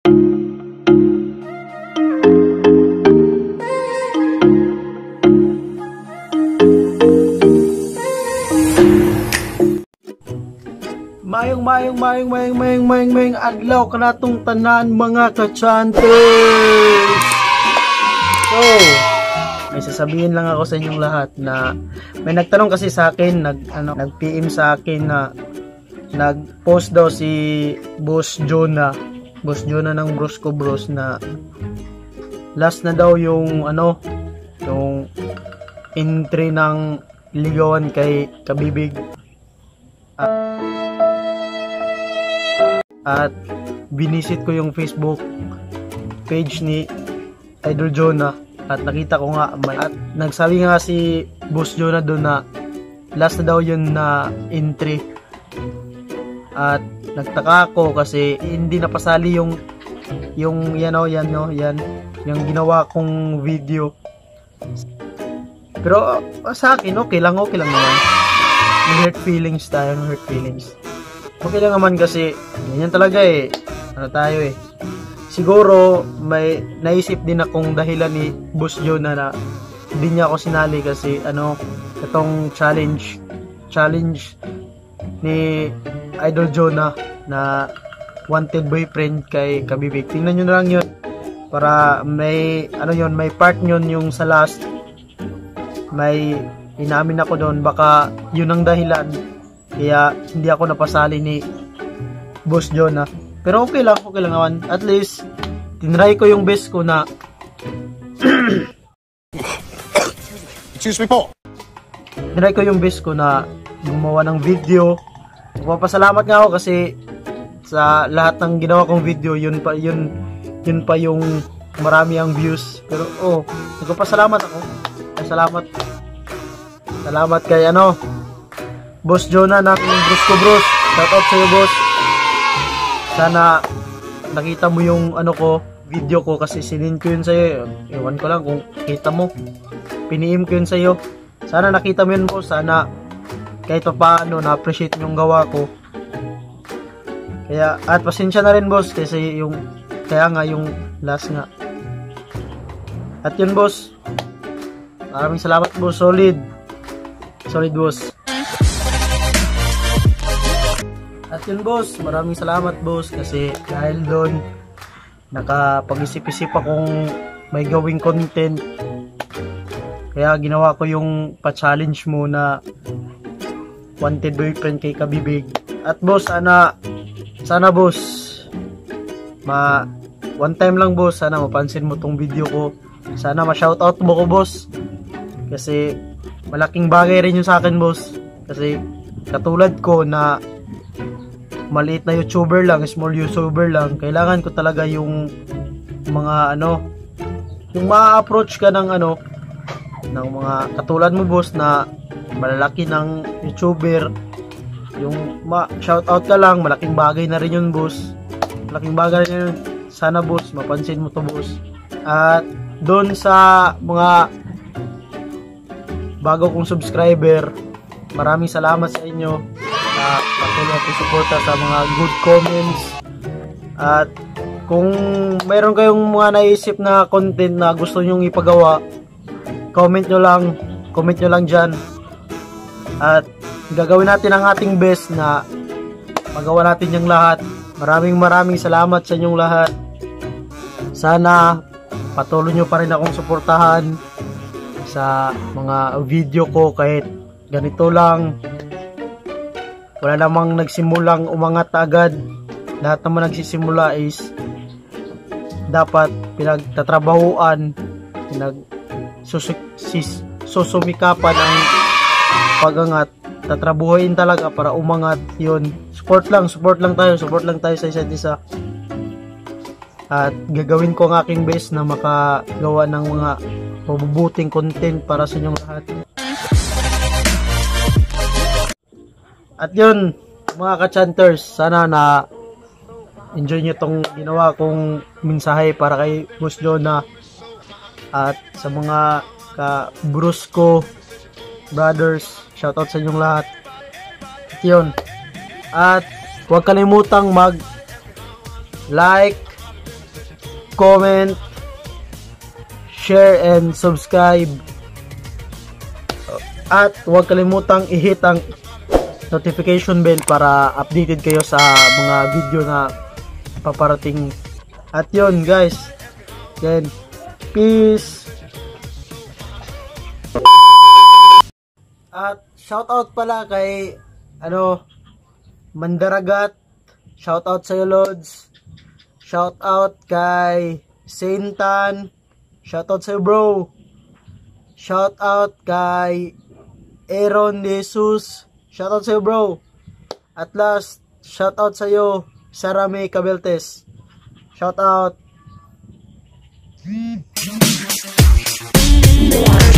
Mayong adlaw kanatong tanan mga ka-chanters. So, may sasabihin lang ako sa inyong lahat na may nagtanong kasi sa akin, nag-PM sa akin na nag-post daw si Boss Jonah ng Brusco Bros na last na daw yung yung entry ng ligawan kay Kabibig. At binisit ko yung Facebook page ni Idol Jonah at nakita ko nga at nagsabi nga si Boss Jonah doon na last na daw yun na entry. At nagtaka ako kasi hindi napasali yung yung ginawa kong video. Pero sa akin okay lang naman. May hurt feelings. Okay lang naman kasi ganyan talaga tayo siguro may naisip din akong dahilan ni Boss Jonah na hindi niya ako sinali kasi itong challenge ni Idol Jonah na wanted boyfriend kay Kabibig. Tingnan nyo na lang yun para may may part yun yung sa last may inamin ako doon, baka yun ang dahilan kaya hindi ako napasali ni Boss Jonah. Pero okay lang naman. At least tinry ko yung best ko na Excuse me po. Tinry ko yung best ko na gumawa ng video. Magpapasalamat nga ako kasi sa lahat ng ginawa kong video, yun pa yung marami ang views. Pero nagpapasalamat ako. Salamat kay Boss Jonah ng Brusco Bros. Shout out sa'yo, boss. Sana nakita mo yung video ko kasi sinend ko yun sa'yo. Ewan ko lang kung kita mo. Piniim ko yun sa'yo. Sana nakita mo yun, boss. Sana kahit pa paano na-appreciate yung gawa ko. Kaya, at pasensya na rin, boss, kasi yung last nga. At yun, boss. Maraming salamat, boss. Solid, boss. At yun, boss, maraming salamat, boss, kasi dahil doon nakapag-isip-isip akong may gawing content. Kaya ginawa ko yung pa-challenge mo na wanted boyfriend kay Kabibig. At boss, sana boss, one time lang, boss, sana mapansin mo tong video ko. Sana ma-shoutout mo ko, boss, kasi malaking bagay rin yun sa akin, boss. Kasi katulad ko na maliit na YouTuber lang, small YouTuber lang, kailangan ko talaga yung mga yung ma-approach ka ng ng mga katulad mo, boss, na malalaki ng YouTuber, yung shoutout ka lang, malaking bagay na rin yun, boss. Malaking bagay na yun. Sana, boss, mapansin mo to, boss. At doon sa mga bago kong subscriber, maraming salamat sa inyo na patuloy at suporta sa mga good comments. At kung mayroon kayong mga naisip na content na gusto nyong ipagawa, comment nyo lang dyan. At gagawin natin ang ating best na magawa natin yung lahat. Maraming salamat sa inyong lahat. Sana patuloy nyo pa rin akong suportahan sa mga video ko kahit ganito lang. Wala namang nagsimulang umangat agad. Lahat naman nagsisimula is dapat pinagtatrabahuan, susumikapan ang pagangat. Tatrabuhin talaga para umangat. Yun, support lang tayo sa isa't isa. At gagawin ko ang aking best na makagawa ng mga mabubuting content para sa inyong lahat. At yun, mga ka-chanters, sana na enjoy nyo tong ginawa kong mensahe para kay Boss Jonah at sa mga ka-Brusco brothers. Shoutout sa inyong lahat. At yun, at huwag kalimutang mag-like, comment, share, and subscribe. At huwag kalimutang i-hit ang notification bell para updated kayo sa mga video na paparating. At yun guys, then peace. At shoutout pala kay Mandaragat, shoutout sa iyo Lods, shoutout kay Saintan, shoutout sa iyo bro, shoutout kay Aaron Jesus, shoutout sa iyo bro. At last, shoutout sa iyo Sarame Cabeltes, shoutout.